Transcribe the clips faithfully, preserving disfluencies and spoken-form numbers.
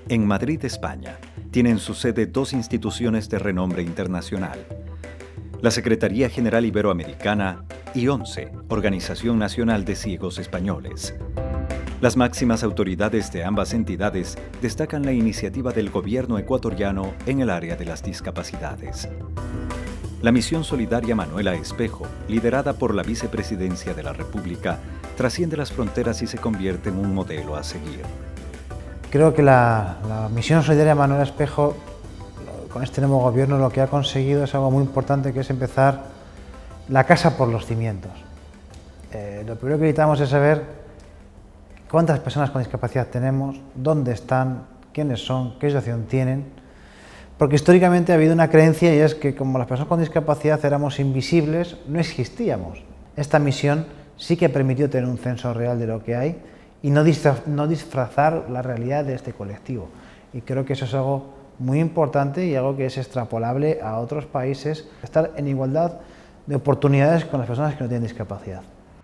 En Madrid, España, tienen su sede dos instituciones de renombre internacional: la Secretaría General Iberoamericana y ONCE, Organización Nacional de Ciegos Españoles. Las máximas autoridades de ambas entidades destacan la iniciativa del gobierno ecuatoriano en el área de las discapacidades. La misión solidaria Manuela Espejo, liderada por la Vicepresidencia de la República, trasciende las fronteras y se convierte en un modelo a seguir. Creo que la, la misión solidaria Manuela Espejo, con este nuevo gobierno, lo que ha conseguido es algo muy importante, que es empezar la casa por los cimientos. Eh, lo primero que necesitamos es saber cuántas personas con discapacidad tenemos, dónde están, quiénes son, qué situación tienen, porque históricamente ha habido una creencia, y es que como las personas con discapacidad éramos invisibles, no existíamos. Esta misión sí que permitió tener un censo real de lo que hay y no disfrazar la realidad de este colectivo. Y creo que eso es algo muy importante y algo que es extrapolable a otros países, estar en igualdad de oportunidades con las personas que no tienen discapacidad.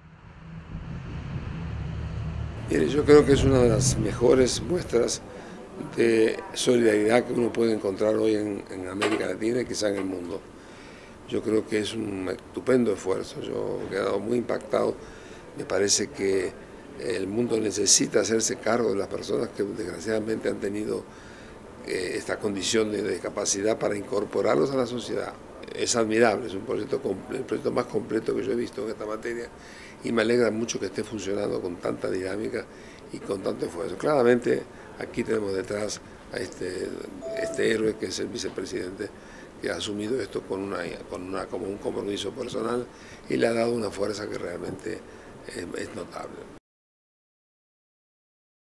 Mire, yo creo que es una de las mejores muestras de solidaridad que uno puede encontrar hoy en, en América Latina y quizá en el mundo. Yo creo que es un estupendo esfuerzo. Yo he quedado muy impactado. Me parece que el mundo necesita hacerse cargo de las personas que desgraciadamente han tenido eh, esta condición de discapacidad para incorporarlos a la sociedad. Es admirable, es un proyecto, el proyecto más completo que yo he visto en esta materia, y me alegra mucho que esté funcionando con tanta dinámica y con tanto esfuerzo. Claramente aquí tenemos detrás a este, este héroe que es el vicepresidente, que ha asumido esto con una, con una, como un compromiso personal y le ha dado una fuerza que realmente es, es notable.